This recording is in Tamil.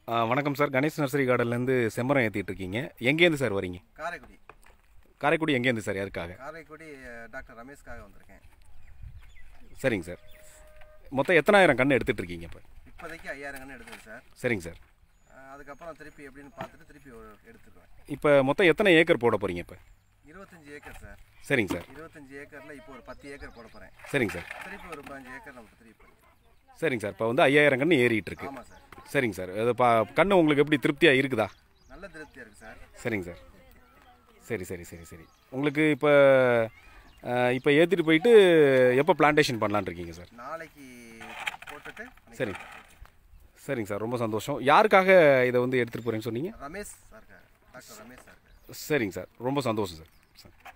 வணக்கம் சார். கணேஷ் நர்சரி கார்டன்லேருந்து செம்மரம் ஏற்றிட்டு இருக்கீங்க. எங்கேருந்து சார் வரீங்க? காரைக்குடி. காரைக்குடி எங்கேருந்து சார்? யாருக்காக? காரைக்குடி டாக்டர் ரமேஷ்காக வந்திருக்கேன். சரிங்க சார். மொத்தம் எத்தனாயிரம் கன்று எடுத்துகிட்டு இருக்கீங்க இப்போ? இப்போதைக்கு 5000 கன்று எடுத்துருக்கு சார். சரிங்க சார். அதுக்கப்புறம் திருப்பி எப்படின்னு பார்த்துட்டு திருப்பி எடுத்துக்குவேன். இப்போ மொத்தம் எத்தனை ஏக்கர் போட போகிறீங்க இப்போ? 25 ஏக்கர் சார். சரிங்க சார். 25 ஏக்கரில் இப்போ ஒரு 10 ஏக்கர் போட போகிறேன். சரிங்க சார். திருப்பி ஒரு 15 ஏக்கர் நம்ம திருப்பி பண்ணிக்கலாம். சரிங்க சார். இப்போ வந்து 5000 கன்று ஏறிட்டு இருக்கு. ஆமாம் சார். சரிங்க சார். அது கன்று உங்களுக்கு எப்படி திருப்தியாக இருக்குதா? நல்ல திருப்தியாக இருக்குது சார். சரிங்க சார். சரி சரி சரி சரி. உங்களுக்கு இப்போ ஏற்றிட்டு போயிட்டு எப்போ பிளான்டேஷன் பண்ணலான்னு இருக்கீங்க சார்? நாளைக்கு போட்டுட்டு. சரிங்க சரிங்க சார். ரொம்ப சந்தோஷம். யாருக்காக இதை வந்து எடுத்துகிட்டு போகிறேன்னு சொன்னீங்க? Ramesh sir, doctor Ramesh sir. சரிங்க சார். ரொம்ப சந்தோஷம் சார்.